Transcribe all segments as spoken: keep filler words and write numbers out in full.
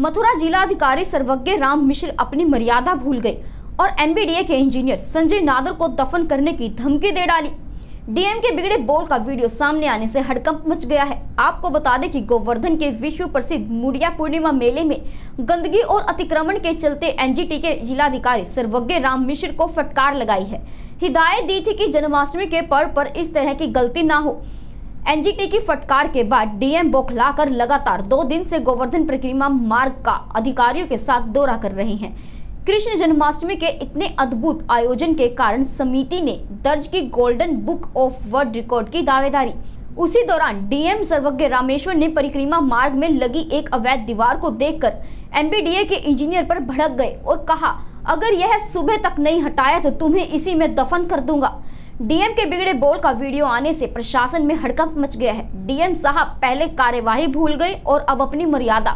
मथुरा जिलाधिकारी सर्वज्ञ राम मिश्र अपनी मर्यादा भूल गए और एमबीडीए के इंजीनियर संजय नादर को दफन करने की धमकी दे डाली। डीएम के बिगड़े बोल का वीडियो सामने आने से हड़कंप मच गया है। आपको बता दें कि गोवर्धन के विश्व प्रसिद्ध मुड़िया पूर्णिमा मेले में गंदगी और अतिक्रमण के चलते एनजीटी के जिलाधिकारी सर्वज्ञ राम मिश्र को फटकार लगाई है। हिदायत दी थी कि जन्माष्टमी के पर्व पर इस तरह की गलती ना हो। एनजीटी की फटकार के बाद डीएम बौखलाकर लगातार दो दिन से गोवर्धन परिक्रमा मार्ग का अधिकारियों के साथ दौरा कर रहे हैं। कृष्ण जन्माष्टमी के इतने अद्भुत आयोजन के कारण समिति ने दर्ज की golden book of world record की दावेदारी। उसी दौरान डीएम सर्वज्ञ रामेश्वर ने परिक्रमा मार्ग में लगी एक अवैध दीवार को देखकर एमबीडीए के इंजीनियर पर भड़क गए और कहा, अगर यह सुबह तक नहीं हटाया तो तुम्हें इसी में दफन कर दूंगा। डीएम के बिगड़े बोल का वीडियो आने से प्रशासन में हड़कंप मच गया है। डीएम साहब पहले कार्यवाही भूल गए और अब अपनी मर्यादा।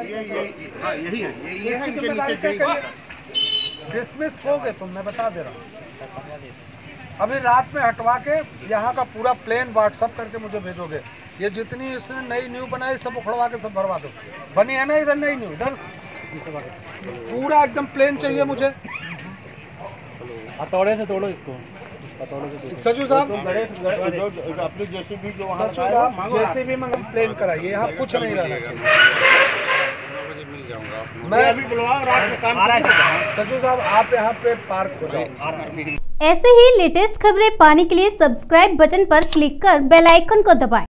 डिसमिस हो गए, तुम मैं बता दे रहा हूँ। अभी रात में हटवा के यहाँ का पूरा प्लेन व्हाट्सअप करके मुझे भेजोगे। ये जितनी इसने नई न्यू बनाई सब उखड़वा के सब भरवा दो। बनी है ना इधर नई न्यू, इधर पूरा एकदम प्लेन चाहिए मुझे। हथौड़े से तोड़ो इसको। सजू साहब अपनी जेसीबी जो वहाँ जेसीबी में हम प्लेन कराइए, यहाँ कुछ नहीं रहना चाहिए। मैं अभी बुलवा रात में काम। सजू साहब आप यहाँ पे पार्क हो जाओ। ऐसे ही लेटेस्ट खबरें पाने के लिए सब्सक्राइब बटन पर क्लिक कर बेल आइकन को दबाएं।